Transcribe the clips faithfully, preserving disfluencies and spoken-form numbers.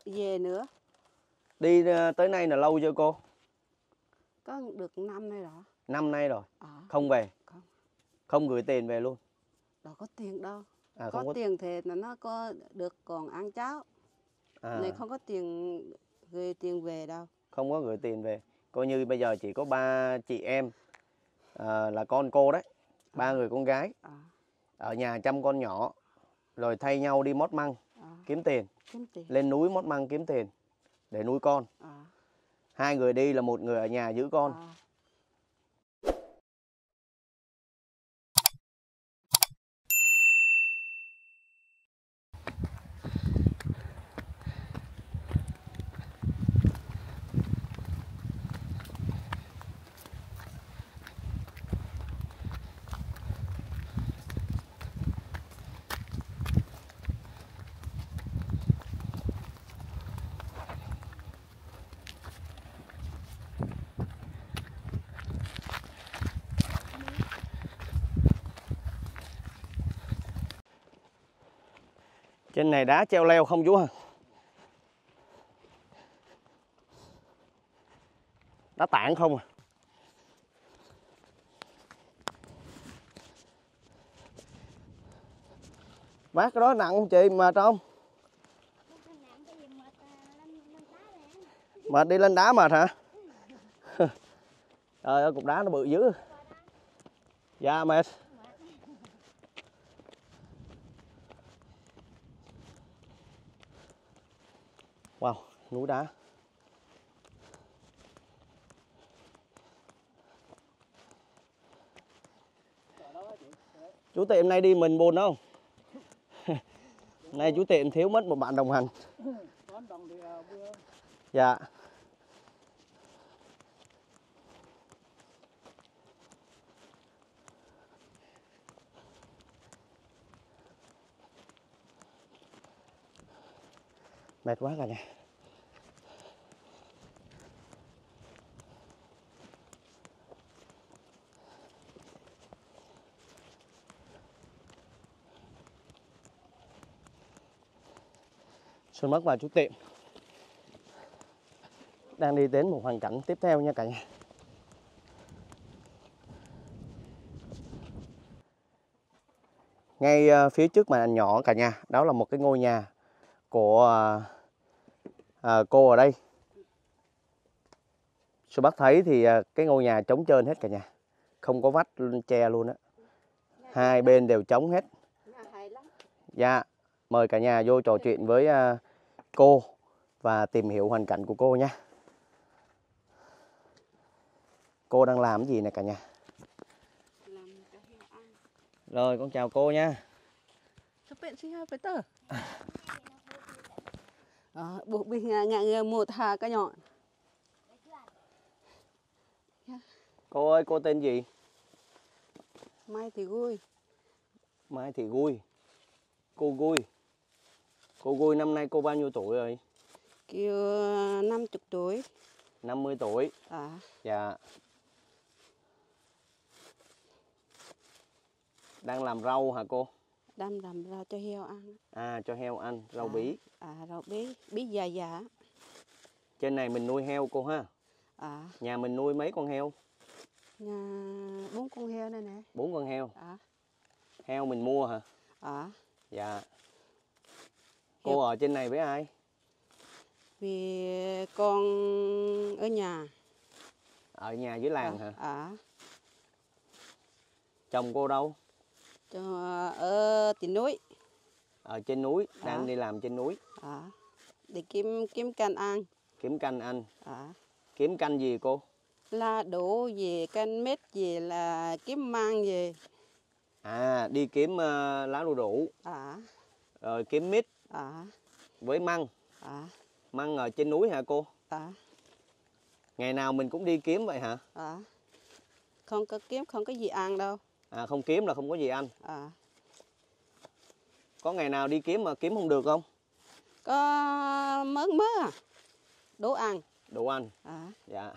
về nữa. Đi tới nay là lâu chưa cô? Có được năm nay rồi. Năm nay rồi. À, không về? Không. Không gửi tiền về luôn? Đâu có tiền đâu. À, có, không có tiền thì nó có được còn ăn cháo. À. Này không có tiền gửi tiền về đâu. Không có gửi tiền về. Coi như bây giờ chỉ có ba chị em à, là con cô đấy. Ba à. người con gái à. Ở nhà chăm con nhỏ. Rồi thay nhau đi mót măng à. kiếm tiền. Kiếm tiền. Lên núi mót măng kiếm tiền để nuôi con à. Hai người đi là một người ở nhà giữ con à. Trên này đá treo leo không chú hả? Đá tảng không à? Vác cái đó nặng không chị, mệt không? Mệt đi lên đá mệt hả? Trời ơi, cục đá nó bự dữ. Dạ mệt. Wow, núi đá. Chú Tiệm nay đi mình buồn không? Nay chú Tiệm thiếu mất một bạn đồng hành. Dạ. Mệt quá cả nhà. Xuân Mất và chú Tiệm đang đi đến một hoàn cảnh tiếp theo nha cả nhà. Ngay phía trước màn ảnh nhỏ cả nhà, đó là một cái ngôi nhà của à, cô ở đây. Xuân Bắc thấy thì cái ngôi nhà trống trơn hết cả nhà, không có vách tre luôn á, hai bên đều trống hết. Dạ, mời cả nhà vô trò chuyện với uh, cô và tìm hiểu hoàn cảnh của cô nha. Cô đang làm cái gì nè cả nhà? Rồi con chào cô nha. Buộc bình ngại một hà cái nhọn. Cô ơi, cô tên gì? Mai Thị Gui. Mai Thị Gui. Cô Gui. Cô Gui năm nay cô bao nhiêu tuổi rồi? Kêu năm mươi tuổi. năm mươi tuổi. À. Dạ. Đang làm rau hả cô? Đang làm rau cho heo ăn. À, cho heo ăn, rau à, bí. À, rau bí, bí già già. Trên này mình nuôi heo cô ha? À. Nhà mình nuôi mấy con heo? Nhà bốn con heo đây nè. Bốn con heo? À. Heo mình mua hả? À. Dạ. Cô heo. Ở trên này với ai? Vì con ở nhà. Ở nhà dưới làng à. hả? À. Chồng cô đâu? Ở trên núi. Ở trên núi, đang à. đi làm trên núi. À. Để kiếm kiếm canh ăn. Kiếm canh ăn. À. Kiếm canh gì cô? Lá đỗ gì, canh mít gì, là kiếm măng gì. À, đi kiếm uh, lá đu đủ. À. Rồi kiếm mít. À. Với măng. À. Măng ở trên núi hả cô? À. Ngày nào mình cũng đi kiếm vậy hả? À. Không có kiếm, không có gì ăn đâu. À, không kiếm là không có gì ăn. À. Có ngày nào đi kiếm mà kiếm không được không? Có mớn mớ à. Đồ ăn. Đồ ăn. À. Dạ.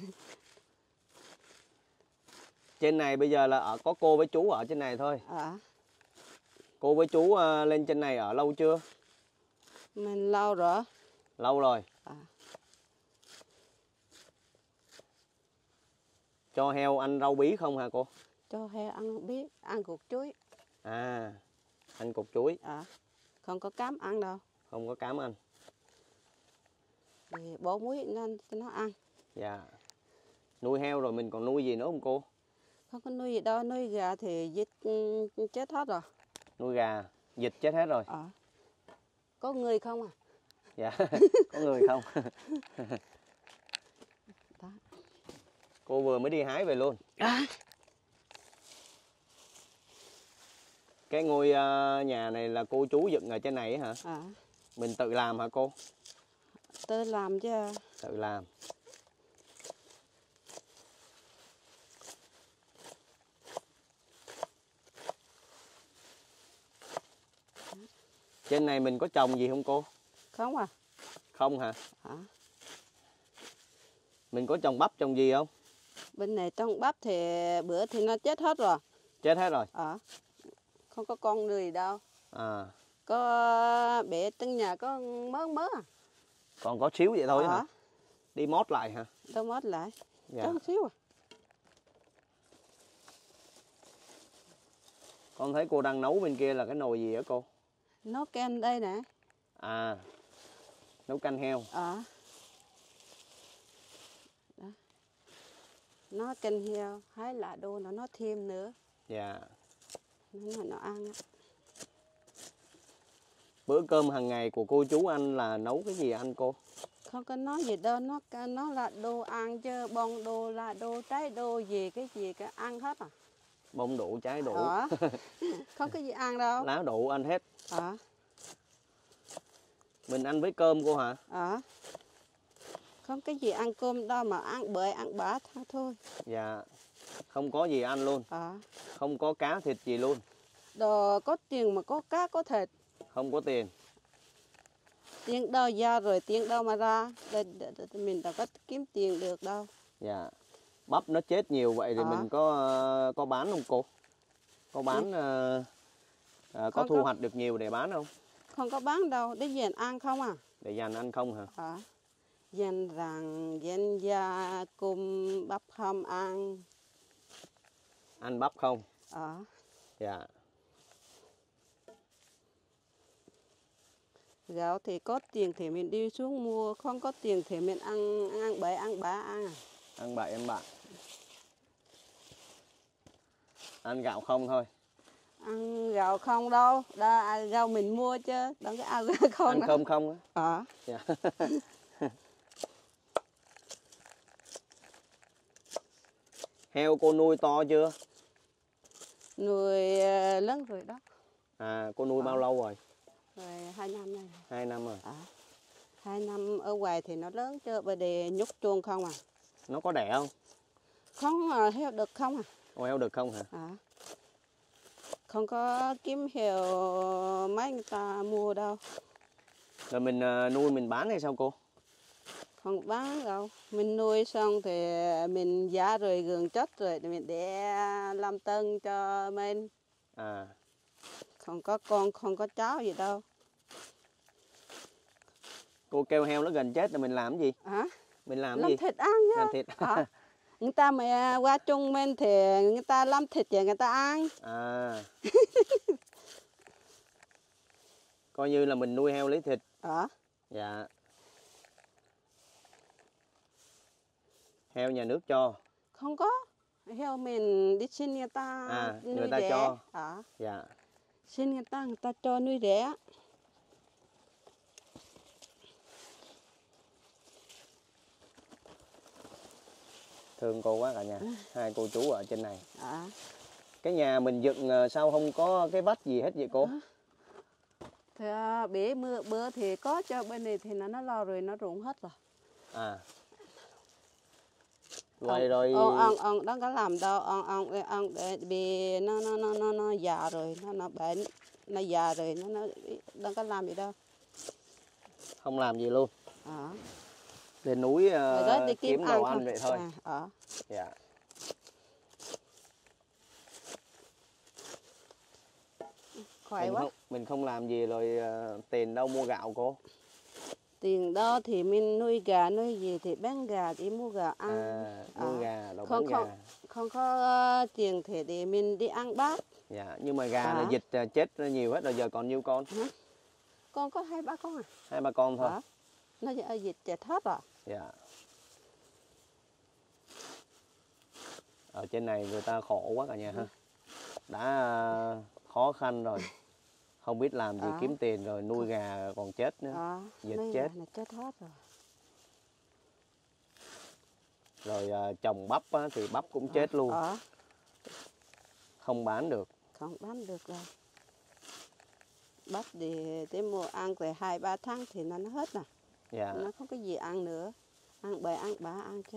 Trên này bây giờ là ở có cô với chú ở trên này thôi. À. Cô với chú uh, lên trên này ở lâu chưa? Mình lâu rồi. Lâu rồi. À. Cho heo ăn rau bí không hả cô? Cho heo ăn bí, ăn cục chuối. À, ăn cục chuối. À. Không có cám ăn đâu. Không có cám ăn. Thì bỏ muối nên cho nó ăn. Dạ. Nuôi heo rồi mình còn nuôi gì nữa không cô? Không có nuôi gì đâu, nuôi gà thì vịt chết hết rồi. Nuôi gà, vịt chết hết rồi. À. Có người không à? Dạ, có người không? Đó. Cô vừa mới đi hái về luôn. À. Cái ngôi uh, nhà này là cô chú dựng ở trên này hả? À. Mình tự làm hả cô? Tự làm chứ. Tự làm. Trên này mình có trồng gì không cô? Không à? Không hả? À. Mình có trồng bắp trồng gì không? Bên này trồng bắp thì bữa thì nó chết hết rồi. Chết hết rồi. À. Không có con người đâu. À. Có bể từng nhà có mớ mớ à. Còn có xíu vậy thôi À. hả? Đi mót lại hả? Đâu mót lại. Dạ. Có một xíu à. Con thấy cô đang nấu bên kia là cái nồi gì hả cô? Nấu canh đây nè. À, nấu canh heo. À. Đó. Nó canh heo, hái lạ đô nó nó thêm nữa. Dạ. Nó nó ăn á. Bữa cơm hàng ngày của cô chú ăn là nấu cái gì ăn cô? Không có nói gì đâu, nó nó là đồ ăn chứ bông đồ là đồ trái đồ gì cái gì cái ăn hết à. Bông đu trái đu. Ờ. Không có gì ăn đâu. Lá đu ăn hết. Ờ. Mình ăn với cơm cô hả? Ờ. Không cái gì ăn cơm đâu mà ăn bưởi ăn bả thôi. Dạ. Không có gì ăn luôn. Ờ. Không có cá thịt gì luôn. Đồ có tiền mà có cá có thịt. Không có tiền. Tiền đâu ra rồi tiền đâu mà ra. Để, để, để, mình đâu có kiếm tiền được đâu. Dạ. Bắp nó chết nhiều vậy thì À. mình có có bán không cô? Có bán ừ. uh, uh, có Không thu có. hoạch được nhiều để bán không? Không có bán đâu, để dành ăn không à. Để dành ăn không hả? À. Dành rằng dành da cùng bắp không ăn. Ăn bắp không? À. Dạ. Gạo thì có tiền thì mình đi xuống mua, không có tiền thì mình ăn ăn bậy ăn bả ăn à. Ăn bậy ăn bạ. Ăn gạo không thôi. Ăn gạo không đâu, đó, gạo mình mua chứ, đâu có ăn gạo không. Ăn đó. cơm không á? Ờ. Dạ. Heo cô nuôi to chưa? Nuôi lớn rồi đó. À, cô nuôi Ờ. bao lâu rồi? Rồi hai năm này. Hai năm rồi. À. Hai năm ở ngoài thì nó lớn chứ, bây giờ nhúc chuông không à. Nó có đẻ không? Không, heo đực không à. Ồ, heo đực không hả? À. Không có kiếm heo mấy người ta mua đâu. Rồi mình uh, nuôi mình bán hay sao cô? Không bán đâu. Mình nuôi xong thì mình giá rồi gần chết rồi thì mình để làm tân cho mình. À. Không có con, không có cháu gì đâu. Cô kêu heo nó gần chết rồi mình làm cái gì? Hả? Mình làm, Làm gì? thịt ăn nhá. Làm thịt. À. Người ta mà qua chung mình thì người ta làm thịt để người ta ăn. À. Coi như là mình nuôi heo lấy thịt. À. Dạ. Heo nhà nước cho? Không có. Heo mình đi xin người ta à, nuôi người ta rẻ. cho. À. Dạ. Xin người ta, người ta cho nuôi rẻ. Thương cô quá cả nhà. Hai cô chú ở trên này. À. Cái nhà mình dựng sao không có cái vách gì hết vậy cô? À. Thì bể mưa bữa thì có, cho bên này thì nó nó lo rồi, nó rụng hết rồi. À. Vậy rồi. Ông ông ông đó có làm đâu, ông ông ông để bị nó nó nó nó nó già rồi, nó nó bệnh, nó già rồi, nó nó đâu có làm gì đâu. Không làm gì luôn. À. Lên núi uh, đó đi kiếm, kiếm đồ ăn ăn vậy thôi. À. À. Dạ. Khỏe Mình quá. không, mình không làm gì rồi uh, tiền đâu mua gạo cô? Tiền đó thì mình nuôi gà nuôi gì thì bán gà đi mua gà ăn. À, nuôi À, gà rồi không bán không gà. không có tiền thì để mình đi ăn bát. Dạ, nhưng mà gà À. là dịch à, chết nhiều hết rồi, giờ còn nhiêu con? Hả? Con có hai ba con à? Hai ba con thôi. À, nó giờ dịch chết hết rồi. Dạ. Ở trên này người ta khổ quá cả nhà ha. Đã à, khó khăn rồi, không biết làm gì À. kiếm tiền rồi nuôi gà còn chết nữa. À, Dịch nuôi chết. gà là chết hết rồi. Rồi à, trồng bắp á, thì bắp cũng À, chết luôn, à, không bán được. không bán được rồi. Bắp thì tới mùa ăn về hai ba tháng thì nó nó hết nè. Dạ. Nó không có gì ăn nữa. Ăn bè ăn bả ăn chứ.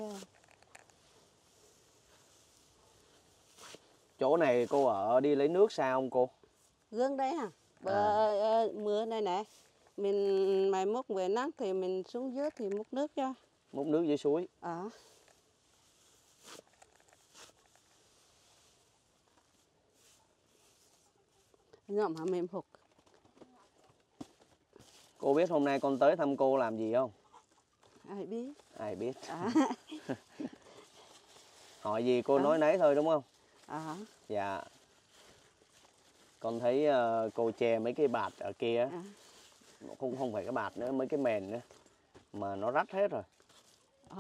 Chỗ này cô ở đi lấy nước sao không cô? Gương đấy à? Bờ, À. à, mưa này nè. Mình mày múc về nắng thì mình xuống dưới thì múc nước cho. Múc nước dưới suối. À. Ngậm hả mềm hụt. Cô biết hôm nay con tới thăm cô làm gì không? Ai biết. Ai biết. À. Hỏi gì cô À. nói nấy thôi đúng không? À. Dạ. Con thấy uh, cô che mấy cái bạt ở kia, À. không không phải cái bạt nữa, mấy cái mền nữa mà nó rách hết rồi. À.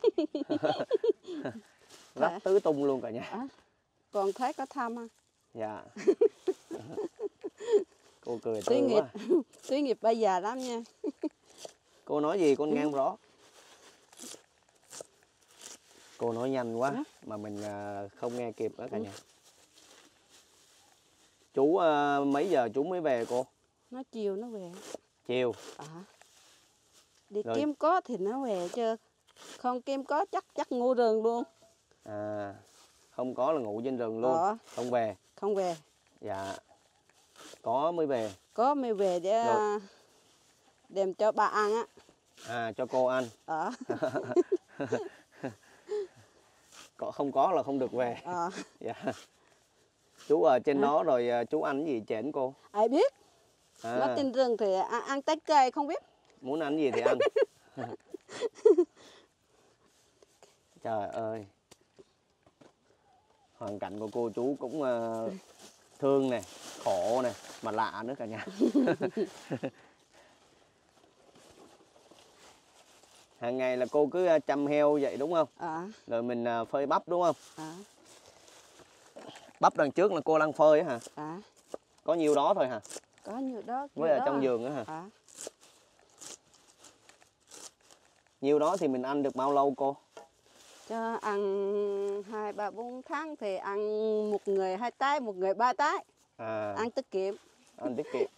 Rách tứ tung luôn cả nhà. À. Còn thấy có thăm không? Dạ. Cô cười Tuy tươi nghiệp, quá. tuy nghiệp bây giờ lắm nha. Cô nói gì con nghe không rõ. Cô nói nhanh quá Ừ. mà mình uh, không nghe kịp đó cả nhà. Chú uh, mấy giờ chú mới về cô? Nó chiều nó về. Chiều. À. Đi Rồi. kiếm có thì nó về chứ. Không kiếm có chắc chắc ngủ rừng luôn. À, không có là ngủ trên rừng luôn. Ờ. Không về. Không về. Dạ. Có mới về. Có mới về để Rồi. đem cho bà ăn á. À, cho cô ăn. Ờ. Có, không có là không được về. Ờ. Dạ. Chú ở trên Hả? đó rồi chú ăn gì chén cô? Ai biết. À, Nó trên rừng thì ăn, ăn trái cây không biết. muốn ăn gì thì ăn. Trời ơi. Hoàn cảnh của cô chú cũng uh, thương nè, khổ nè, mà lạ nữa cả nhà. Hàng ngày là cô cứ chăm heo vậy đúng không? À. Rồi mình phơi bắp đúng không? À. Bắp đằng trước là cô đang phơi á hả? À. Có nhiêu đó thôi hả? Có nhiều đó. Với ở trong giường nữa hả? À. Nhiêu đó thì mình ăn được bao lâu cô? Cho ăn hai ba bốn tháng thì ăn một người hai trái, một người ba trái. À. Ăn tiết kiệm. Ăn tiết kiệm.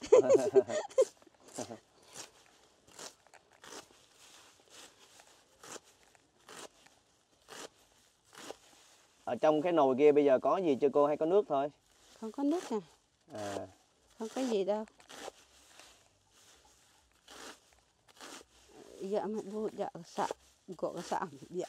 Ở trong cái nồi kia bây giờ có gì chưa cô hay có nước thôi? Không có nước nè. À. Không có gì đâu. Dạ mà bố dạ sợ gỗ sợ dạ.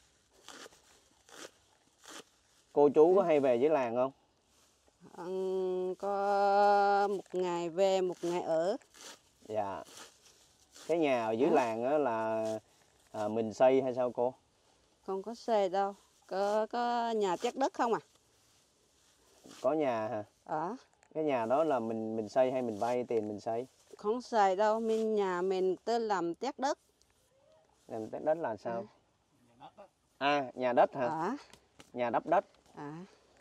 Cô chú có hay về với làng không? Ăn có một ngày về một ngày ở. Dạ. Cái nhà ở dưới À. làng á là à, mình xây hay sao cô? Không có xe đâu. Có, có nhà chắc đất không à? Có nhà hả? Ở. Cái nhà đó là mình mình xây hay mình vay tiền mình xây? Không xài đâu, mình nhà mình tới làm chắc đất. Làm đất là sao? À. À, nhà đất hả? À. Nhà đắp đất. À.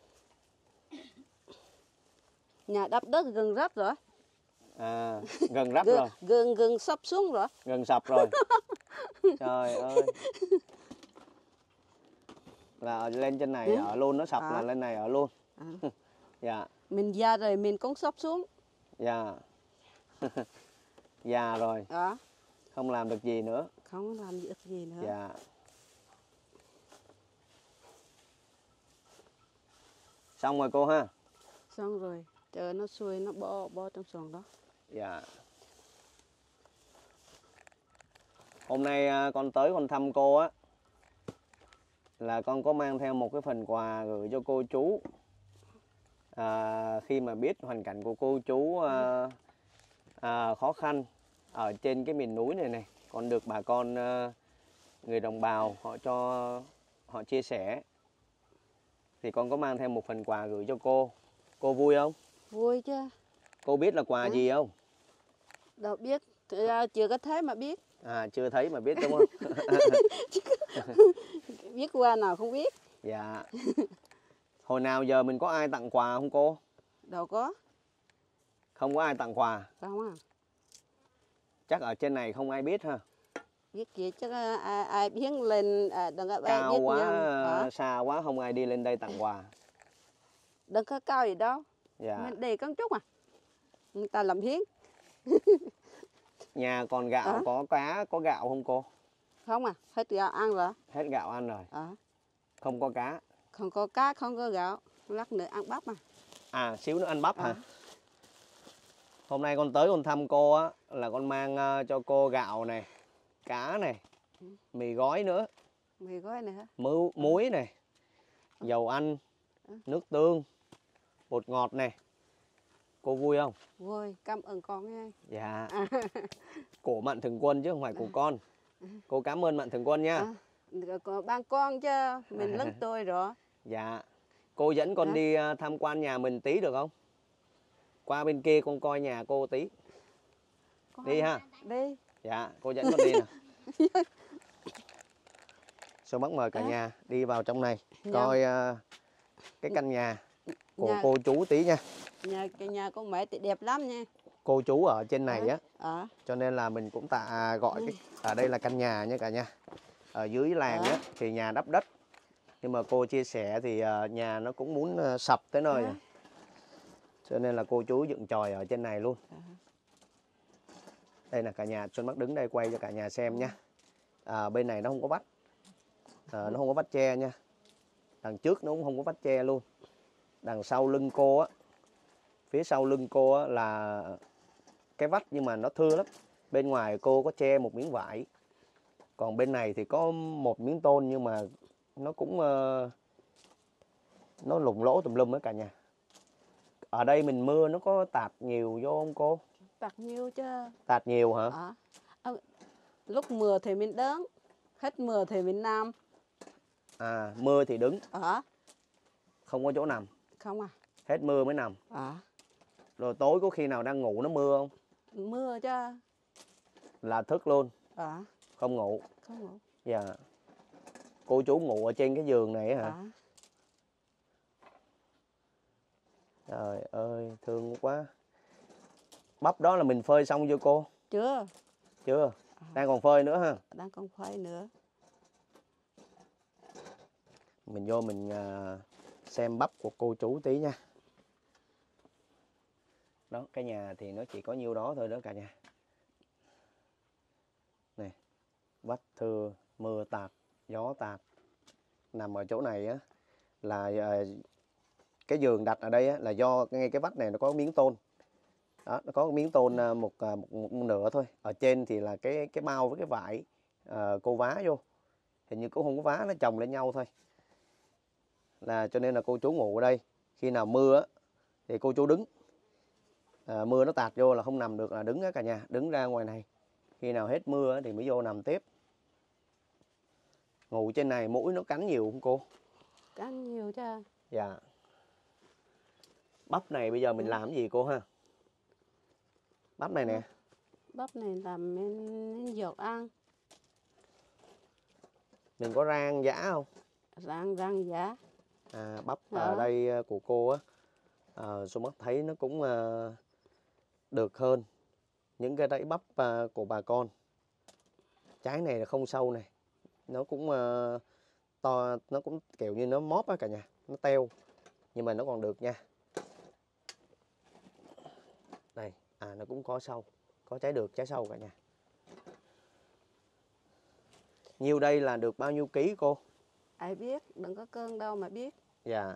Nhà đắp đất gần rách rồi. À, gần rách Gần, rồi. gần gần sắp xuống rồi. Gần sập rồi. Trời ơi. Là lên trên này Ừ. ở luôn, nó sập À. là lên này ở luôn. À. Dạ. Mình già rồi mình cũng sắp xuống. Dạ. Già rồi. À. Không làm được gì nữa. Không làm được gì nữa. Dạ. Xong rồi cô ha. Xong rồi, chờ nó xuôi nó bo bo trong xuồng đó. Dạ. Hôm nay à, con tới con thăm cô á là con có mang theo một cái phần quà gửi cho cô chú. À, khi mà biết hoàn cảnh của cô chú à, à, khó khăn ở trên cái miền núi này này con được bà con ờ, người đồng bào họ cho họ chia sẻ thì con có mang thêm một phần quà gửi cho cô. Cô vui không? Vui chứ. Cô biết là quà À. gì không? Đâu biết, chưa có thấy mà biết. À, chưa thấy mà biết đúng không? Biết quà nào không biết. Dạ. Hồi nào giờ mình có ai tặng quà không cô? Đâu có. Không có ai tặng quà. Không à. Chắc ở trên này không ai biết ha. Biết gì chứ ai, ai biết lên à, đừng có Cao biết quá, nhau. xa quá không ai đi lên đây tặng quà. Đừng có cao gì đâu. Dạ. Mình đi con chút à. Người ta làm hiến. Nhà còn gạo, À. có cá, có gạo không cô? Không à, hết gạo ăn rồi. Hết gạo ăn rồi. À. Không có cá. Không có cá, không có gạo. Lát nữa ăn bắp mà. À, xíu nữa ăn bắp À. hả? Hôm nay con tới con thăm cô á, là con mang uh, cho cô gạo này, cá này, mì gói nữa. Mì gói này hả? Mú, muối này, dầu ăn, nước tương, bột ngọt này. Cô vui không? Vui, cảm ơn con nha. Dạ. Của Mạnh Thường Quân chứ không phải của con. Cô cảm ơn Mạnh Thường Quân nha. À, có ban con chứ, mình lớn tôi rồi. Dạ. Cô dẫn con à. đi tham quan nhà mình tí được không? Qua bên kia con coi nhà cô tí. Con đi ha? Đi. Dạ, cô dẫn con đi nè. Số Bắc mời cả à. nhà đi vào trong này nhà. Coi uh, cái căn nhà của nhà. Cô chú tí nha. Nhà cái nhà con mẹ thì đẹp lắm nha. Cô chú ở trên này à. á. À. Cho nên là mình cũng tạ gọi cái ở đây là căn nhà nha cả nhà. Ở dưới làng à. á thì nhà đắp đất. Nhưng mà cô chia sẻ thì uh, nhà nó cũng muốn uh, sập tới nơi à. Cho nên là cô chú dựng chòi ở trên này luôn. À. Đây là cả nhà, Xuân Bắc đứng đây quay cho cả nhà xem nha. À, bên này nó không có vách. À, nó không có vách tre nha. Đằng trước nó cũng không có vách tre luôn. Đằng sau lưng cô á, phía sau lưng cô á là cái vách nhưng mà nó thưa lắm. Bên ngoài cô có che một miếng vải. Còn bên này thì có một miếng tôn nhưng mà nó cũng uh, nó lủng lỗ tùm lum á cả nhà. Ở đây mình mưa nó có tạt nhiều vô không cô? Tạt nhiều chứ. Tạt nhiều hả? À. À, lúc mưa thì mình đứng, hết mưa thì mình nằm. À, mưa thì đứng. À. Không có chỗ nằm. Không à. Hết mưa mới nằm. À. Rồi tối có khi nào đang ngủ nó mưa không? Mưa chứ. Là thức luôn. À. Không ngủ. Không ngủ. Dạ. Cô chú ngủ ở trên cái giường này hả? À. Trời ơi, thương quá. Bắp đó là mình phơi xong chưa cô? Chưa. Chưa? À. Đang còn phơi nữa ha? Đang còn phơi nữa. Mình vô mình uh, xem bắp của cô chú tí nha. Đó, cái nhà thì nó chỉ có nhiêu đó thôi đó cả nhà. Này, vách thưa, mưa tạt, gió tạt. Nằm ở chỗ này á là uh, cái giường đặt ở đây á, là do ngay cái vách này nó có miếng tôn. Đó, nó có miếng tôn uh, một, uh, một, một nửa thôi. Ở trên thì là cái cái bao với cái vải uh, cô vá vô. Hình như cũng không có vá, nó chồng lên nhau thôi. Là cho nên là cô chú ngủ ở đây. Khi nào mưa á, thì cô chú đứng. À, mưa nó tạt vô là không nằm được là đứng á cả nhà, đứng ra ngoài này. Khi nào hết mưa á, thì mới vô nằm tiếp. Ngủ trên này mũi nó cắn nhiều không cô? Cắn nhiều chứ. Dạ. Bắp này bây giờ mình ừ. làm cái gì cô ha? Bắp này nè. Bắp này làm mình dột ăn. Mình có rang giã không? Rang rang giã. À, bắp Đó. ở đây của cô á, à, Xuân Bắc thấy nó cũng uh, được hơn những cái đẫy bắp uh, của bà con. Trái này là không sâu này, nó cũng uh, to, nó cũng kiểu như nó móp á cả nhà, nó teo nhưng mà nó còn được nha. Đây, à nó cũng có sâu, có trái được, trái sâu cả nhà. Nhiêu đây là được bao nhiêu ký cô? Ai biết, đừng có cân đâu mà biết. Dạ.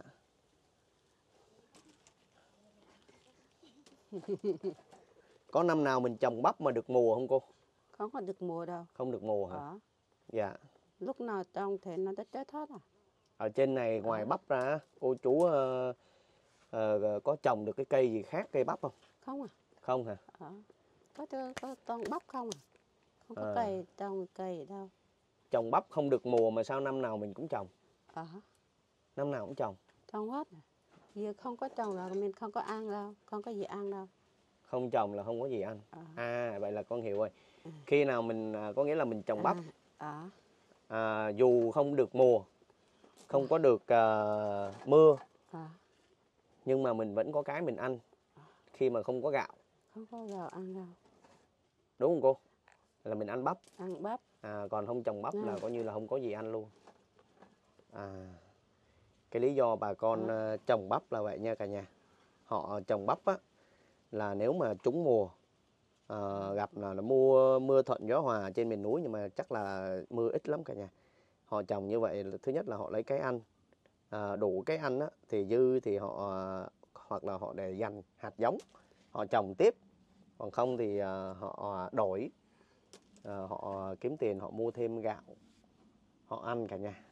Có năm nào mình trồng bắp mà được mùa không cô? Không có được mùa đâu. Không được mùa hả? À. Dạ. Lúc nào trồng thì nó đã chết hết à. Ở trên này ngoài à. bắp ra, cô chú uh, uh, có trồng được cái cây gì khác cây bắp không? Không à. Không hả? À. Có, có toàn bắp không à. không có À. cây trồng cây ở đâu. Trồng bắp không được mùa mà sao năm nào mình cũng trồng? Ờ, Năm nào cũng trồng. trồng hết. Giờ không có trồng là mình không có ăn đâu, không có gì ăn đâu. Không trồng là không có gì ăn. Ờ. À, vậy là con hiểu rồi. Ừ. Khi nào mình à, có nghĩa là mình trồng bắp, À, à, dù không được mùa, không có được à, mưa, à, nhưng mà mình vẫn có cái mình ăn khi mà không có gạo. không có gạo ăn đâu. Đúng không cô? Là mình ăn bắp. Ăn bắp. À, còn không trồng bắp Ừ. là coi như là không có gì ăn luôn. À, cái lý do bà con À. à, trồng bắp là vậy nha cả nhà. Họ trồng bắp á, là nếu mà trúng mùa, à, gặp là nó mua mưa thuận gió hòa trên miền núi, nhưng mà chắc là mưa ít lắm cả nhà. Họ trồng như vậy, thứ nhất là họ lấy cái ăn, à, đủ cái ăn á, thì dư thì họ hoặc là họ để dành hạt giống, họ trồng tiếp, còn không thì à, họ đổi, à, họ kiếm tiền họ mua thêm gạo, họ ăn cả nhà.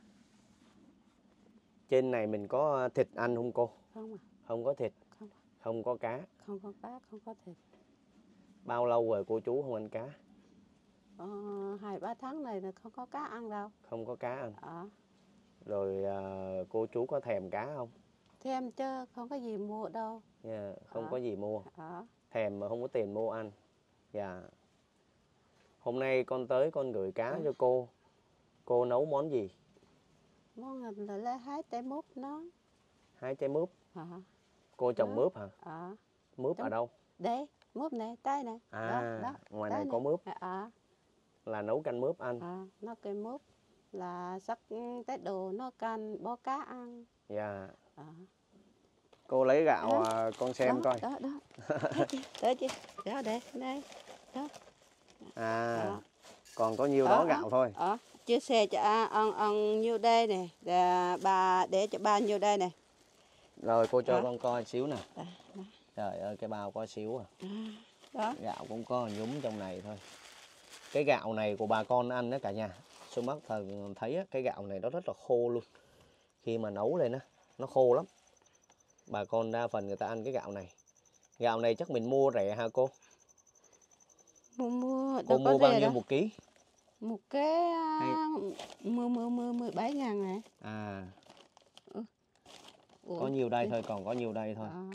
Trên này mình có thịt ăn không cô? Không à. Không có thịt, Không. không có cá. Không có cá, không có thịt. Bao lâu rồi cô chú không ăn cá? Ờ, hai ba tháng này là không có cá ăn đâu. Không có cá ăn. À. Rồi à, cô chú có thèm cá không? Thêm chứ không có gì mua đâu. Yeah, không À. có gì mua. À. Thèm mà không có tiền mua ăn. Dạ. Hôm nay con tới con gửi cá À. cho cô. Cô nấu món gì? Món là, là lấy hái trái mướp nó. Hái trái mướp. À. Cô trồng Đó. mướp hả? À. Mướp Trong... ở đâu? Đây, mướp này, tay này. À, đó, đó, ngoài tay này có mướp. À. Là nấu canh mướp ăn. À, nó cây mướp là sắc Tết đồ nó canh bó cá ăn. Dạ. À. Cô lấy gạo À. à, con xem Đó, coi. đó, đó. Đó chị, đó chị. Đó, đây, đây. Đó. À, Đó. còn có nhiêu Ở, đó ở, gạo thôi. ở. Chia sẻ cho ông ông nhiêu đây này, để bà để cho ba nhiêu đây này. Rồi cô cho Đó. con coi xíu nè. Đó, đó. Trời ơi, cái bao có xíu à. À, đó. Gạo cũng có nhúm trong này thôi. Cái gạo này của bà con ăn đó cả nhà. Số mắt thần thấy á, cái gạo này nó rất là khô luôn. Khi mà nấu lên á, nó khô lắm. Bà con đa phần người ta ăn cái gạo này. Gạo này chắc mình mua rẻ hả cô? Mua mua Cô đâu có mua bao rẻ nhiêu đâu. một ký? Một cái Hay... mười mười mười mười bảy ngàn này. À. Ừ. Có nhiều đây thôi, còn có nhiều đây thôi. À.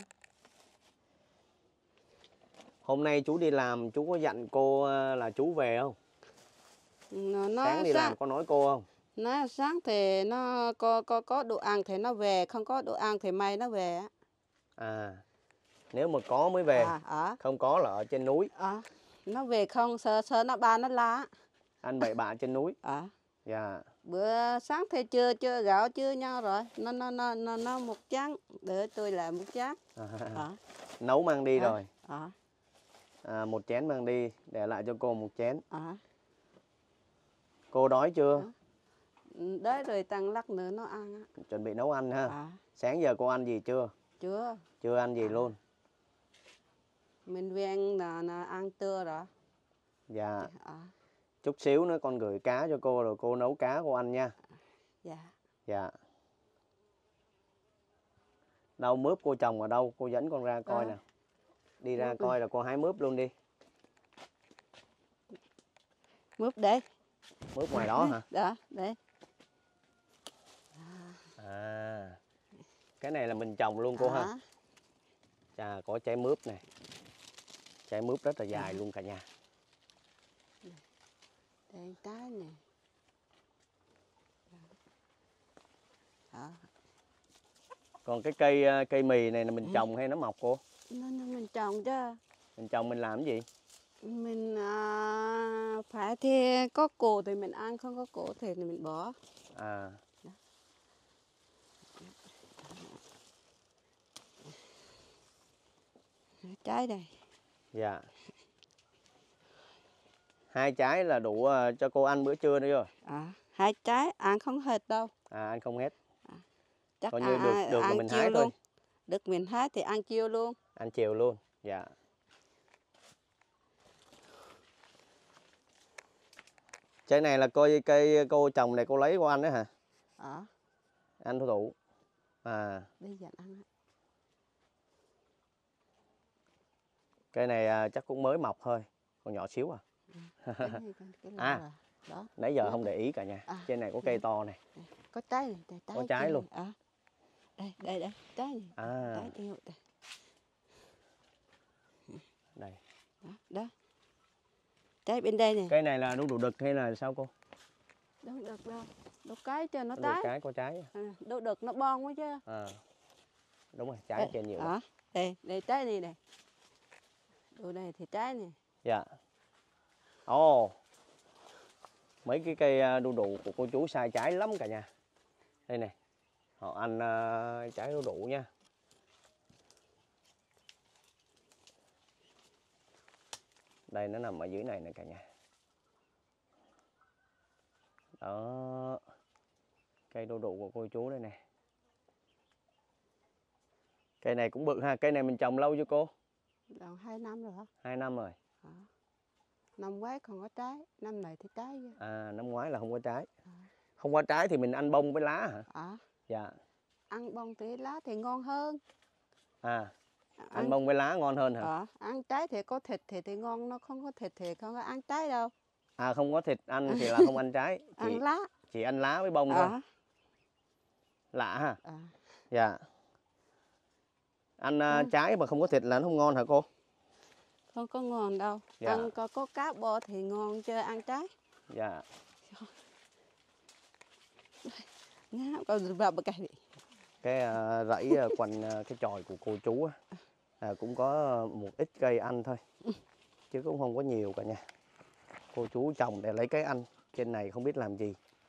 Hôm nay chú đi làm, chú có dặn cô là chú về không? Nó, nó sáng đi sáng, làm có nói cô không? nó sáng thì nó có có có đồ ăn thì nó về, không có đồ ăn thì mai nó về. À, nếu mà có mới về, à, à. không có là ở trên núi. À, nó về không, sợ sợ nó ba nó lá. Ăn bậy bạ trên núi. À. Dạ. Bữa sáng thì chưa chưa gạo chưa nhau rồi, nó nó nó nó, nó một chén, để tôi làm một chén. À. À. Nấu mang đi À. rồi. À. À, một chén mang đi, để lại cho cô một chén. À. Cô đói chưa? À. Đấy rồi tăng lắc nữa nó ăn. Chuẩn bị nấu ăn ha. À. Sáng giờ cô ăn gì chưa? Chưa. Chưa ăn gì À. luôn. Mình ven là, là ăn trưa rồi. Dạ. À. Chút xíu nữa con gửi cá cho cô rồi cô nấu cá cô ăn nha. Dạ. Dạ. Đâu mướp cô trồng ở đâu? Cô dẫn con ra coi À. nè. Đi ra Mướp coi này. là cô hái mướp luôn đi. Mướp đây. Mướp ngoài đó hả? Đó, đấy. À. Cái này là mình trồng luôn cô À. ha. Chà, có trái mướp này. Trái mướp rất là dài à. luôn cả nhà. Đây trái này. Đó. Còn cái cây cây mì này là mình ừ. trồng hay nó mọc cô? Nó, nó mình trồng chứ. Mình trồng mình làm cái gì? Mình à, phải thì có củ thì mình ăn, không có củ thì mình bỏ. À. Đó. Trái đây. Dạ. Hai trái là đủ cho cô ăn bữa trưa nữa rồi. À, hai trái ăn không hết đâu. À, ăn không hết. À, chắc coi à, như được à, được là ăn mình chiều hái luôn. thôi. Được mình hái thì ăn chiều luôn. Ăn chiều luôn. Dạ. Trái này là coi cây cô trồng này cô lấy cô ăn đấy hả? À. Ăn thổ thủ. À. Đây dặn ăn. Cây này chắc cũng mới mọc thôi, còn nhỏ xíu à. Cái này, cái, cái À. là, đó. Nãy giờ Đó. không để ý cả nhà. À. Trên này có cây to này. Có trái này, trái, trái Có trái trên luôn. này. À. Đây, đây, đây, trái này. À. Trái đây, đây. Đây. Đó, đó. Trái bên đây nè. Cây này là đu đủ đực hay là sao cô? Đâu được đâu. Đâu cái cho nó Đu trái. cái có trái. À, đâu được nó bon quá chứ. À. Đúng rồi, trái trên nhiều lắm. Đó. Đây, đây trái này này. Đồ đây thì trái này. Dạ. Ồ. Oh. Mấy cái cây đu đủ của cô chú sai trái lắm cả nhà. Đây này. Họ ăn uh, trái đu đủ nha. Đây nó nằm ở dưới này nè cả nhà. Đó. Cây đu đủ của cô chú đây nè. Cây này cũng bự ha. Cây này mình trồng lâu chưa cô? Trồng hai năm rồi hả? Hai năm rồi. À. Năm ngoái còn có trái, năm này thì trái. À, năm ngoái là không có trái. À. Không có trái thì mình ăn bông với lá hả? À. Dạ. Ăn bông thì lá thì ngon hơn. À. Ăn, ăn bông với lá ngon hơn hả? À. Ăn trái thì có thịt thì thì ngon, nó không có thịt thì không có ăn trái đâu. À, không có thịt ăn thì là không ăn trái. Chỉ, ăn lá. Chỉ ăn lá với bông À. thôi. Lạ ha. À. Dạ. Ăn à. uh, trái mà không có thịt là nó không ngon hả cô? Không có ngon đâu. Dạ. Ăn có, có cá bò thì ngon chứ ăn trái. Dạ. Ngáp con vào cái này. Cái uh, rẫy uh, quanh uh, cái chòi của cô chú á, à, cũng có một ít cây ăn thôi. Chứ cũng không có nhiều cả nhà. Cô chú trồng để lấy cái ăn. Trên này không biết làm gì.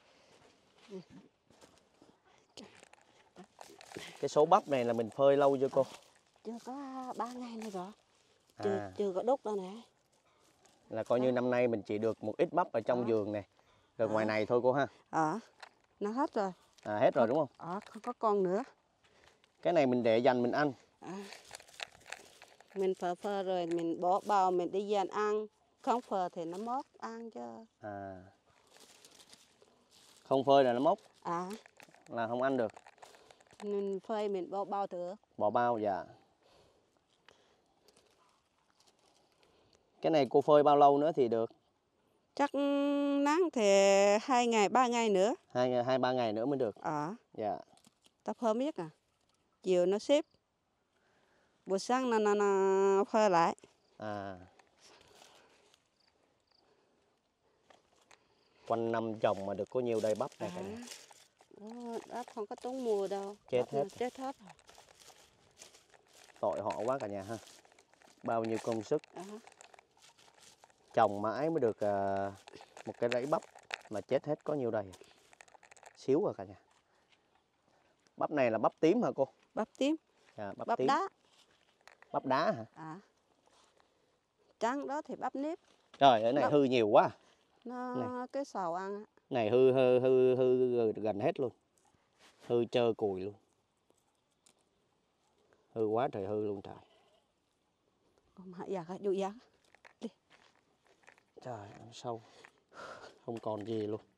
Cái số bắp này là mình phơi lâu chưa cô? Chưa có ba ngày nữa rồi. Chưa, À. chưa có đúc đâu nè. Là coi như năm nay mình chỉ được một ít bắp ở trong À. vườn này. Rồi À. ngoài này thôi cô ha. Ờ. Nó hết rồi. À, hết rồi đúng không? Ờ, không có con nữa. Cái này mình để dành mình ăn. À. Mình phờ phờ rồi mình bỏ bao mình đi dàn ăn. Không phờ thì nó mốc ăn chứ. À. Không phơi là nó mốc. À. Là không ăn được. Mình phơi mình bỏ bao thử. Bỏ bao dạ. Cái này cô phơi bao lâu nữa thì được? Chắc nắng thì hai ngày ba ngày nữa. Hai hai ba ngày nữa mới được. Ờ. Dạ. Ta phơi biết à. Chiều nó xếp. Buổi sáng nó, nó, nó phơi lại. À. Quanh năm trồng mà được có nhiều đầy bắp này cả nhà. Đó, bắp không có tốn mùa đâu. Chết Bắp hết. Chết hết. Tội họ quá cả nhà ha. Bao nhiêu công sức. À. Trồng mãi mới được uh, một cái rẫy bắp mà chết hết có nhiêu đầy. Xíu rồi cả nhà. Bắp này là bắp tím hả cô? Bắp tím. Dạ, bắp, Bắp tím. đá. Bắp đá hả? À. Trắng đó thì bắp nếp. Trời, cái này Bắp... hư nhiều quá. Nó này. cái sầu ăn. Này hư hư hư hư gần hết luôn. Hư trơ cùi luôn. Hư quá trời hư luôn trời. Ông hãy giặc á, dụ giặc. Đi. Trời, ăn sâu. Không còn gì luôn.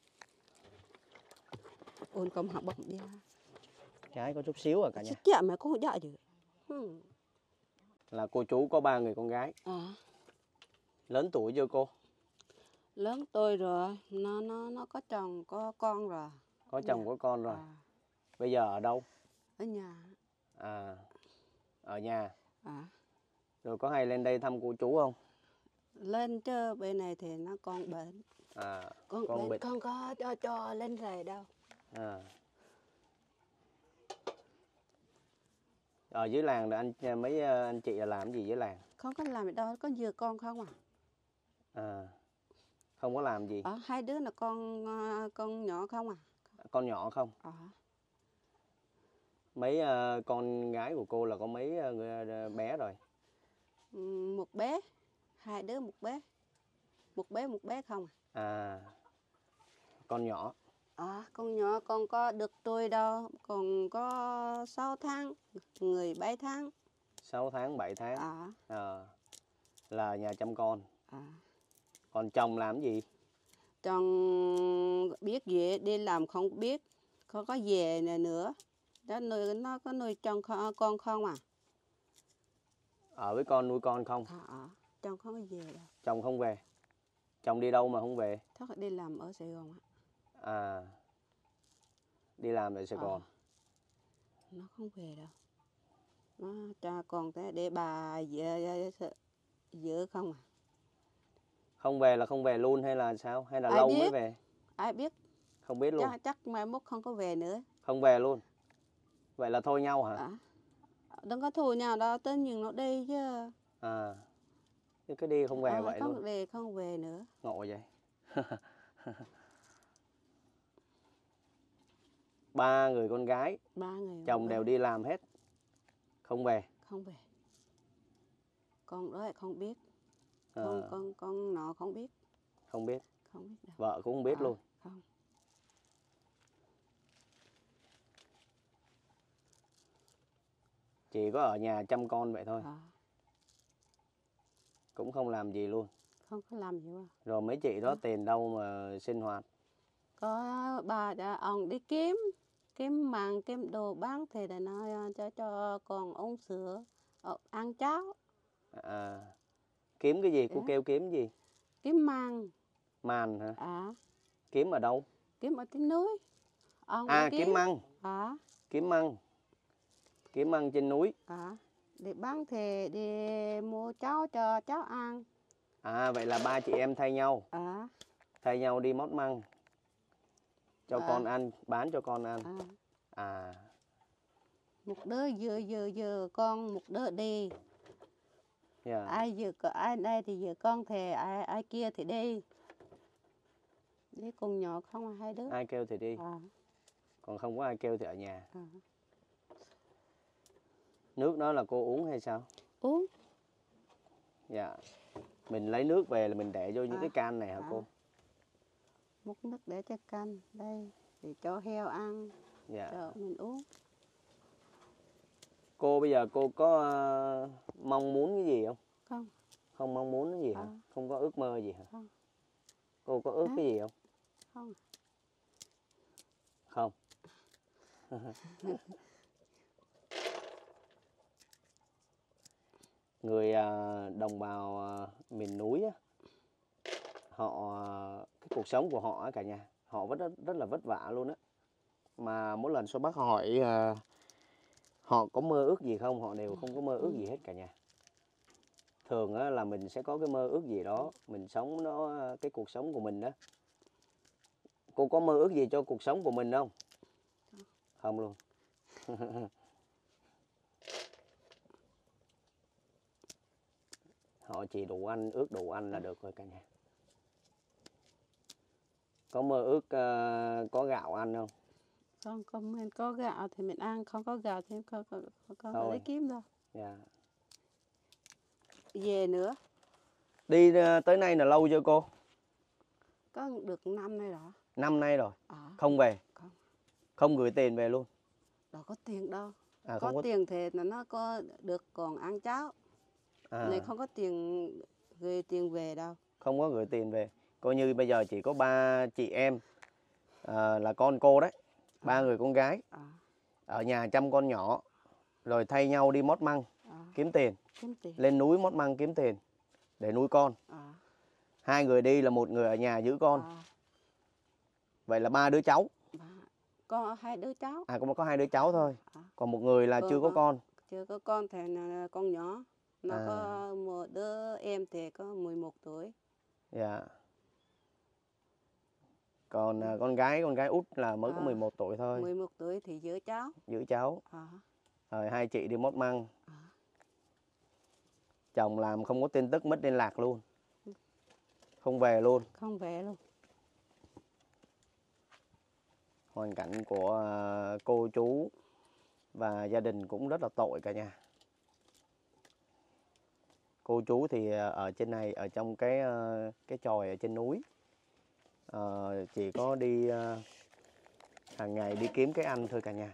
Ôn công hạ bọc ra. Trái có chút xíu à cả nhà. Chết mà có dạ chứ. Hmm. Là cô chú có ba người con gái. À. Lớn tuổi chưa cô? Lớn tôi rồi, nó nó nó có chồng có con rồi. Có chồng nhà. có con rồi. À. Bây giờ ở đâu? Ở nhà. À. Ở nhà. À. Rồi có hay lên đây thăm cô chú không? Lên chứ bên này thì nó con bệnh. À. Con, con bệnh bệnh. không có cho cho lên rầy đâu. À. Ở dưới làng là anh mấy anh chị làm gì dưới làng? Không có làm gì đâu, có vừa con không à. À. Không có làm gì. Ờ, hai đứa là con con nhỏ không à. Con nhỏ không? Ờ. Mấy uh, con gái của cô là có mấy uh, bé rồi? Một bé, hai đứa một bé. Một bé một bé không à. À. Con nhỏ. À, con nhỏ con có được tôi đâu, còn có sáu tháng, người bảy tháng. sáu tháng, bảy tháng. À. À. Là nhà chăm con. À. Còn chồng làm gì? Chồng biết gì, đi làm không biết, không có về này nữa. Đó, nuôi, nó có nuôi chồng con không à. Ở với con nuôi con không? À, à, chồng không có về đâu. Chồng không về. Chồng đi đâu mà không về? Chắc là đi làm ở Sài Gòn ạ. À, đi làm ở Sài Ờ. Gòn. Nó không về đâu. Nó cha con thế để bà vợ vợ không à. Không về là không về luôn hay là sao? Hay là Ai lâu mới biết? về? Ai biết? Không biết luôn. Chắc chắc mai mốt không có về nữa. Không về luôn. Vậy là thôi nhau hả? À, đừng có thù nhau đâu, tất nhiên nó đi chứ. À, chứ cứ đi không về À, vậy không luôn. về không về nữa. Ngộ vậy. Ba người con gái, Ba người chồng đều đi làm hết, không về. không về. Con đó lại không biết. À, Con con con nó không biết. không biết. Không biết đâu. Vợ cũng không biết À, luôn. không. Chỉ có ở nhà chăm con vậy thôi. À, Cũng không làm gì luôn. không có làm gì đâu. Rồi mấy chị đó tiền đâu mà sinh hoạt? Có bà đã ông đi kiếm kiếm màng kiếm đồ bán thì để nói cho cho con uống sữa, ờ, ăn cháo. À, kiếm cái gì? Cô Dạ. kêu kiếm gì? Kiếm màng. Màn hả? À, Kiếm ở đâu? kiếm ở trên núi. Ông À, đã kiếm kiếm. măng. À, Kiếm măng. Kiếm măng trên núi. à, để bán thì đi mua cháo cho cháu ăn. À, vậy là ba chị em thay nhau. À, Thay nhau đi mót măng. Cho À. con ăn, bán cho con ăn. à, À, một đứa vừa vừa vừa con, một đứa đi. yeah. Ai vừa có ai đây thì vừa con thì ai ai kia thì đi. Với con nhỏ không hai đứa. Ai kêu thì đi. À, Còn không có ai kêu thì ở nhà. à. Nước đó là cô uống hay sao? Uống. Dạ. Mình lấy nước về là mình để vô những À. cái can này hả À. cô? Múc nước để cho canh đây để cho heo ăn, Dạ. cho mình uống. Cô bây giờ cô có uh, mong muốn cái gì không? Không. Không mong muốn cái gì hả? À. Không có ước mơ gì hả? Không. Cô có ước À. cái gì không? Không. Không. Người uh, đồng bào uh, miền núi á, họ cái cuộc sống của họ á cả nhà, họ vẫn rất, rất là vất vả luôn á. Mà mỗi lần số bác hỏi uh, họ có mơ ước gì không, họ đều không có mơ ước gì hết cả nhà. Thường á, là mình sẽ có cái mơ ước gì đó, mình sống nó cái cuộc sống của mình đó. Cô có mơ ước gì cho cuộc sống của mình không? Không luôn. Họ chỉ đủ ăn, ước đủ ăn là được rồi cả nhà. Có mơ ước uh, có gạo ăn không? Không, có mình có gạo thì mình ăn, không có gạo thì không có không có lấy kiếm đâu. Dạ. Về nữa. Đi uh, tới nay là lâu chưa cô? Có được năm nay rồi. Năm nay rồi. À. Không về. Không. Không gửi tiền về luôn. Đâu có tiền đâu. À, có, không có tiền thì nó có được còn ăn cháo. À. Này không có tiền gửi tiền về đâu. Không có gửi tiền về. Coi như bây giờ chỉ có ba chị em à, là con cô đấy. Ba À. người con gái. À. Ở nhà chăm con nhỏ. Rồi thay nhau đi mót măng. À. Kiếm tiền. Kiếm tiền. Lên núi mót măng kiếm tiền. Để nuôi con. À. Hai người đi là một người ở nhà giữ con. À. Vậy là ba đứa cháu. Ba. Có hai đứa cháu. À, cũng có hai đứa cháu thôi. À. Còn một người là Còn, chưa có con. Chưa có con thì là con nhỏ. Nó À. có một đứa em thì có mười một tuổi. Dạ. Còn à, con gái, con gái út là mới À. có mười một tuổi thôi. mười một tuổi thì giữ cháu. Giữ cháu. À. Rồi hai chị đi mót măng. À. Chồng làm không có tin tức, mất liên lạc luôn. Không về luôn. Không về luôn. Hoàn cảnh của cô chú và gia đình cũng rất là tội cả nhà. Cô chú thì ở trên này, ở trong cái cái chòi ở trên núi, à, chỉ có đi hàng ngày đi kiếm cái ăn thôi cả nhà.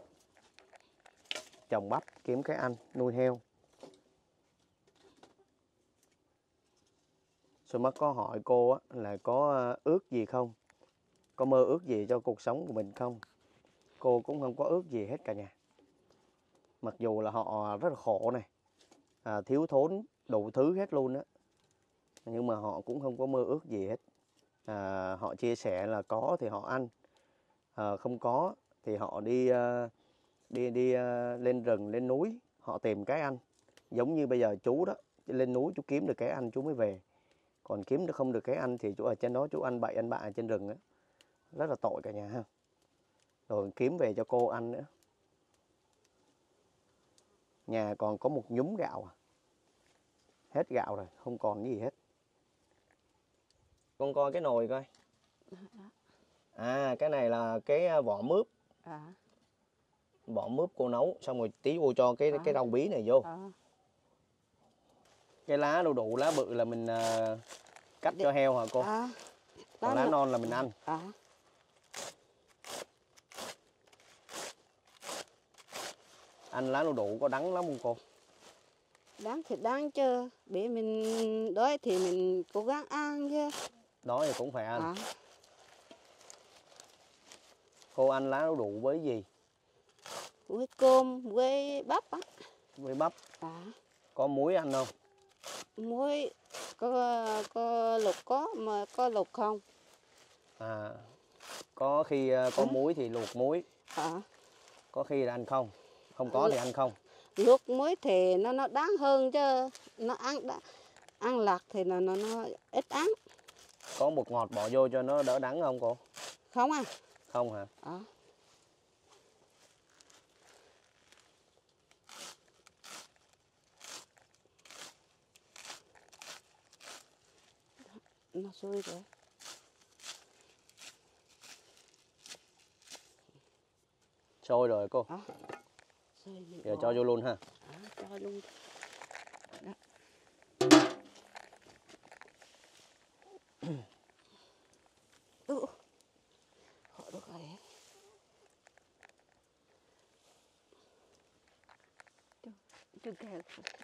Trồng bắp, kiếm cái ăn, nuôi heo. Số mất có hỏi cô á, là có ước gì không? Có mơ ước gì cho cuộc sống của mình không? Cô cũng không có ước gì hết cả nhà. Mặc dù là họ rất là khổ này, à, thiếu thốn đủ thứ hết luôn á. nhưng mà họ cũng không có mơ ước gì hết. À, họ chia sẻ là có thì họ ăn, à, không có thì họ đi uh, đi đi uh, lên rừng lên núi họ tìm cái ăn. Giống như bây giờ chú đó, lên núi chú kiếm được cái ăn chú mới về, còn kiếm được không được cái ăn thì chú ở trên đó chú ăn bậy ăn bạ ở trên rừng đó. Rất là tội cả nhà ha. Rồi kiếm về cho cô ăn nữa. Nhà còn có một nhúm gạo à. Hết gạo rồi, không còn gì hết. Con coi cái nồi coi. À, cái này là cái vỏ mướp. À. Vỏ mướp cô nấu, xong rồi tí cô cho cái À. cái rau bí này vô. À. Cái lá đu đủ, lá bự là mình uh, cắt cho heo hả cô? À. Còn lá non là mình ăn. À. Ăn lá đu đủ có đắng lắm không cô? Đáng thì đáng chứ, để mình đói thì mình cố gắng ăn chứ. Đói thì cũng phải ăn. À. Cô ăn lá đu đủ với gì? Với cơm, với bắp á. Với bắp. À. Có muối ăn không? Muối có có luộc có mà có luộc không? À, có khi uh, có à. muối thì luộc muối. À. Có khi là ăn không, không có thì ăn không. Luộc muối thì nó nó đáng hơn chứ, nó ăn đã, ăn lạc thì nó nó nó ít ăn. Có bột ngọt bỏ vô cho nó đỡ đắng không cô? Không à. Không hả? À. Nó sôi rồi. Sôi rồi cô. À. Sôi Giờ cho vô luôn ha. À, cho luôn. Đó. Ừ. Họ được rồi. Chú kêu.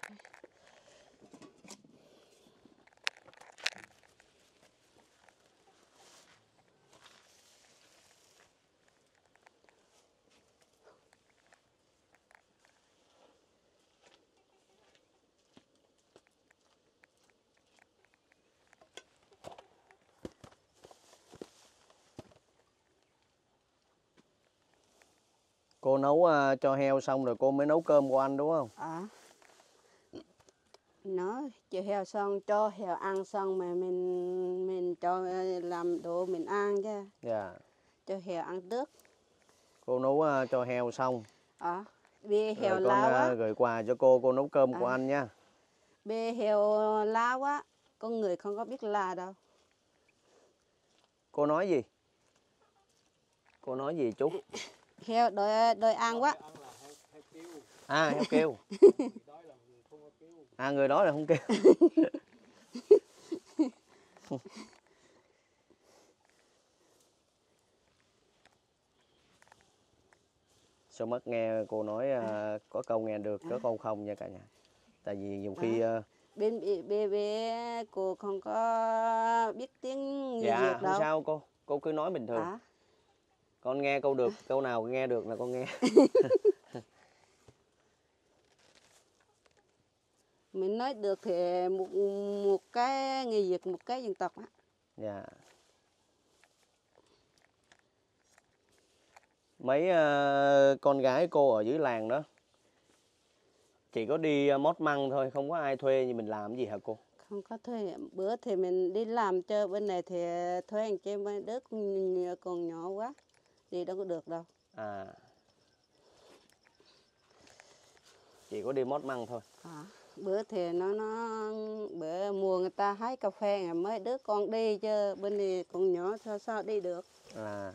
Cô nấu uh, cho heo xong rồi cô mới nấu cơm cô ăn đúng không? À. Nó cho heo xong cho heo ăn xong mà mình mình cho làm đồ mình ăn chứ. Dạ. Cho heo ăn trước. Cô nấu uh, cho heo xong. À. Bê heo rồi lao con á. uh, gửi quà cho cô, cô nấu cơm à. cô ăn nha. Bê heo lao á, con người không có biết là đâu. Cô nói gì? Cô nói gì chú? Heo đòi đòi ăn quá. À, heo kêu. À, người đó là không kêu. Sao mất nghe cô nói uh, có câu nghe được, có câu không nha cả nhà. Tại vì nhiều khi uh, bên bê bê cô không có biết tiếng người dạ Việt không đâu. sao cô, cô cứ nói bình thường. À. Con nghe câu được, câu nào nghe được là con nghe. Mình nói được thì một một cái người Việt, một cái dân tộc á. Dạ. Mấy uh, con gái cô ở dưới làng đó chỉ có đi uh, mót măng thôi, không có ai thuê như mình làm gì hả cô? Không có thuê, bữa thì mình đi làm chơi bên này thì thuê anh chị mấy đứa còn, còn nhỏ quá đi đâu có được đâu. À, chỉ có đi mót măng thôi. À, bữa thì nó nó bữa mùa người ta hái cà phê mấy đứa con đi chứ bên này còn nhỏ sao sao đi được. À.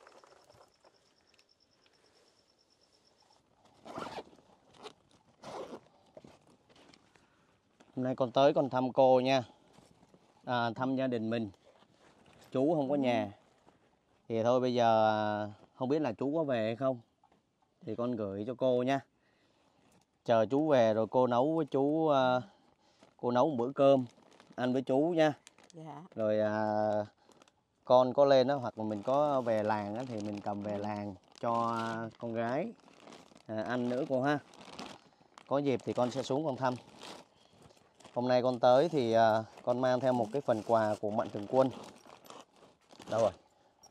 Hôm nay con tới con thăm cô nha, à, thăm gia đình mình. Chú không có nhà thì thôi bây giờ không biết là chú có về hay không thì con gửi cho cô nha. Chờ chú về rồi cô nấu với chú, cô nấu một bữa cơm ăn với chú nha. Dạ. Rồi à, con có lên đó hoặc là mình có về làng đó, thì mình cầm về làng cho con gái à, ăn nữa cô ha. Có dịp thì con sẽ xuống con thăm. Hôm nay con tới thì à, con mang theo một cái phần quà của Mạnh Thường Quân. Đâu rồi?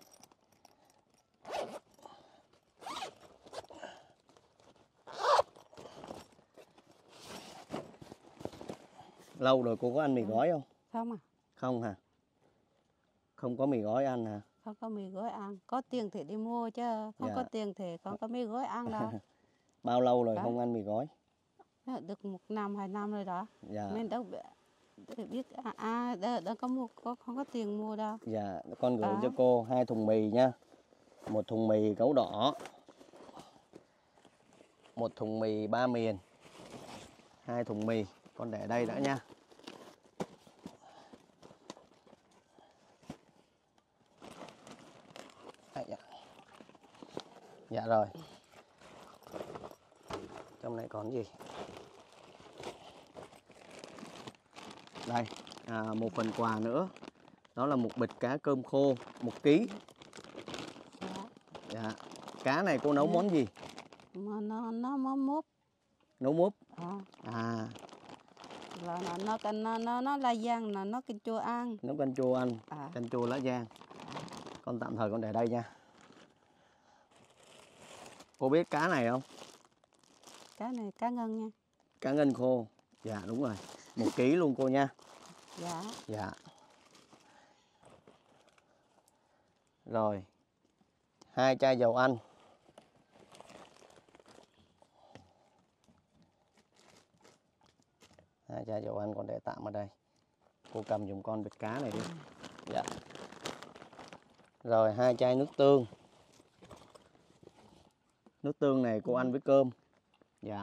Lâu rồi cô có ăn mì gói không? Không à? Không hả? Không có mì gói ăn hả? Không có mì gói ăn. Có tiền thì đi mua chứ không Dạ. có tiền thì không có mì gói ăn đâu. Bao lâu rồi Đó. không ăn mì gói? Được một năm, hai năm rồi đó. Dạ. Nên đâu biết, biết à, à đâu, đâu có mua, có, không có tiền mua đâu. Dạ, con gửi Đó. cho cô hai thùng mì nha. Một thùng mì gấu đỏ. Một thùng mì ba miền. Hai thùng mì. Con để đây đã nha. À, dạ. Dạ rồi. Trong này còn gì? Đây, à, một phần quà nữa. Đó là một bịch cá cơm khô, một ký. Đó. Dạ. Cá này cô nấu món gì? Mà nó nó món mốt. Nấu múp. À. À. Là nó nó nó nó nó la giang là nó kinh chua ăn. Nấu canh chua ăn. À. Canh chua lá giang. Con tạm thời con để đây nha. Cô biết cá này không? Cá này cá ngân nha. Cá ngân khô. Dạ đúng rồi. Một ký luôn cô nha. Dạ. Dạ. Rồi. Hai chai dầu ăn. Hai chai dầu ăn con để tạm ở đây. Cô cầm giùm con bịch cá này đi. Dạ. Rồi hai chai nước tương. Nước tương này cô ăn với cơm. Dạ.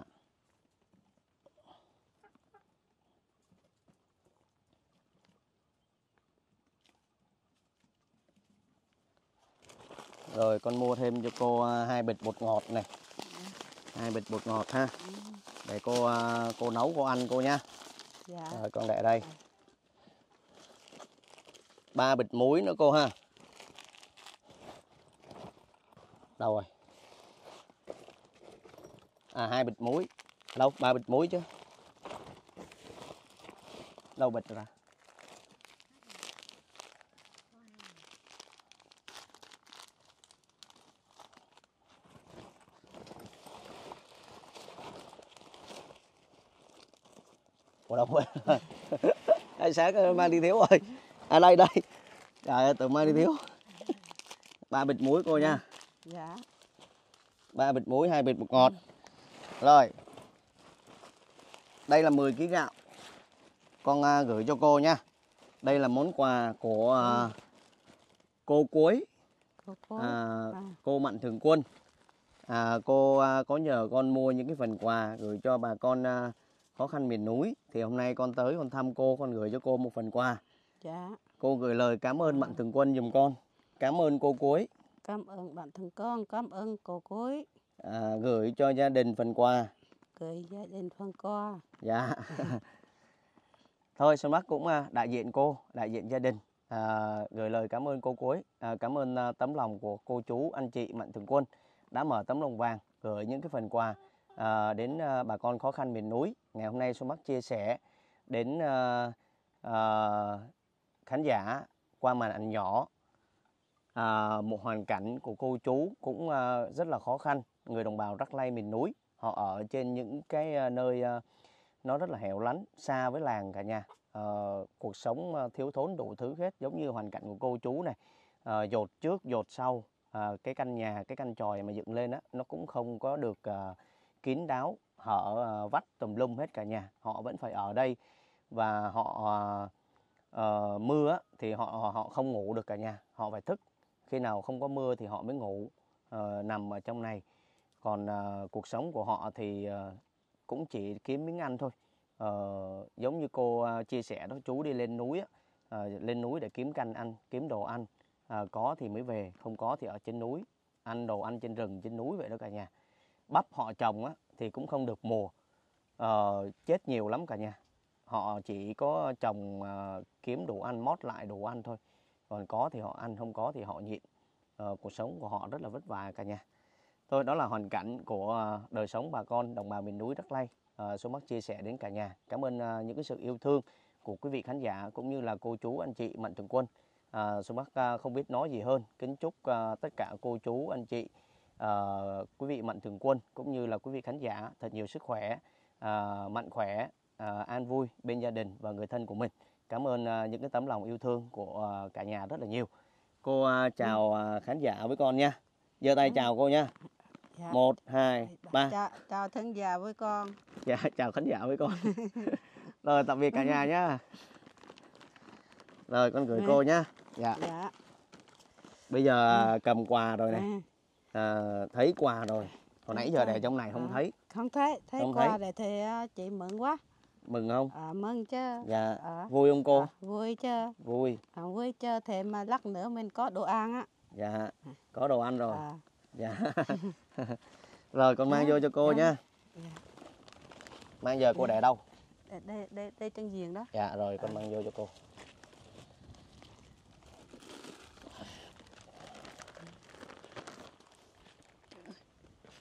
Rồi con mua thêm cho cô hai bịch bột ngọt này. Hai bịch bột ngọt ha. Để cô cô nấu cô ăn cô nha. Dạ. Rồi con để đây. Ba bịch muối nữa cô ha. Đâu rồi? À hai bịch muối. Đâu? Ba bịch muối chứ. Đâu bịch ra? Ủa đâu quên? Ai sáng mang đi thiếu rồi. À đây đây. Trời ơi tự mang đi thiếu. Ba bịch muối cô nha. Dạ. Ba bịch muối, hai bịch bột ngọt. Rồi. Đây là mười ký gạo. Con uh, gửi cho cô nha. Đây là món quà của uh, cô Cuối. Cô, cô. À, À. cô Mạnh Thường Quân. À, cô uh, có nhờ con mua những cái phần quà gửi cho bà con uh, khó khăn miền núi. Thì hôm nay con tới con thăm cô, con gửi cho cô một phần quà. Dạ. Cô gửi lời cảm ơn Mạnh Thường Quân giùm con. Cảm ơn cô Cuối. Cảm ơn bạn thân con, cảm ơn cô Cuối. À, gửi cho gia đình phần quà. Gửi gia đình phần quà. Dạ. Thôi Xuân Bắc cũng uh, đại diện cô, đại diện gia đình. À, gửi lời cảm ơn cô Cuối. À, cảm ơn uh, tấm lòng của cô chú, anh chị Mạnh Thường Quân đã mở tấm lòng vàng gửi những cái phần quà à, đến uh, bà con khó khăn miền núi. Ngày hôm nay Xuân Bắc chia sẻ đến uh, uh, khán giả qua màn ảnh nhỏ à, một hoàn cảnh của cô chú cũng uh, rất là khó khăn. Người đồng bào Rắc Lây miền núi, họ ở trên những cái uh, nơi uh, nó rất là hẻo lánh, xa với làng cả nhà. Uh, cuộc sống uh, thiếu thốn đủ thứ hết, giống như hoàn cảnh của cô chú này. Uh, dột trước, dột sau, uh, cái căn nhà, cái căn chòi mà dựng lên á, nó cũng không có được uh, kín đáo, hở uh, vách tùm lum hết cả nhà. Họ vẫn phải ở đây và họ uh, uh, mưa á, thì họ họ không ngủ được cả nhà, họ phải thức. Khi nào không có mưa thì họ mới ngủ, uh, nằm ở trong này. Còn uh, cuộc sống của họ thì uh, cũng chỉ kiếm miếng ăn thôi. Uh, giống như cô uh, chia sẻ đó, chú đi lên núi á, uh, lên núi để kiếm canh ăn, kiếm đồ ăn. Uh, có thì mới về, không có thì ở trên núi, ăn đồ ăn trên rừng, trên núi vậy đó cả nhà. Bắp họ trồng á, thì cũng không được mùa, uh, chết nhiều lắm cả nhà. Họ chỉ có trồng uh, kiếm đồ ăn, mót lại đồ ăn thôi. Còn có thì họ ăn, không có thì họ nhịn. Uh, cuộc sống của họ rất là vất vả cả nhà. Thôi đó là hoàn cảnh của uh, đời sống bà con đồng bào miền núi Rắc Lây. uh, số Bắc chia sẻ đến cả nhà. Cảm ơn uh, những cái sự yêu thương của quý vị khán giả cũng như là cô chú anh chị Mạnh Thường Quân. Uh, số Bắc uh, không biết nói gì hơn, kính chúc uh, tất cả cô chú anh chị, uh, quý vị Mạnh Thường Quân cũng như là quý vị khán giả thật nhiều sức khỏe, uh, mạnh khỏe, uh, an vui bên gia đình và người thân của mình. Cảm ơn uh, những cái tấm lòng yêu thương của uh, cả nhà rất là nhiều. Cô uh, chào uh, khán giả với con nha. Giơ tay chào cô nha. Dạ. Một, hai, ba. Chào, chào khán giả với con. Dạ, chào khán giả với con. Rồi, tạm biệt cả nhà nhá. Rồi, con gửi cô nhá. Dạ. Dạ. Bây giờ ừ. cầm quà rồi này. Ừ. À, thấy quà rồi. Hồi nãy giờ để trong này không à, thấy. Không thấy. Thấy không quà thấy. để thì chị mừng quá. Mừng không? À, mừng chứ. Dạ. À. Vui không cô? À, vui chứ. Vui. À, vui chứ. Thế mà lát nữa mình có đồ ăn á. Dạ. Có đồ ăn rồi. À. Dạ. Rồi con mang à, vô cho cô dạ. nha. Dạ. Mang giờ cô dạ. để đâu? Đây, đây, đây, đây chân giường đó. Dạ rồi con à. mang vô cho cô.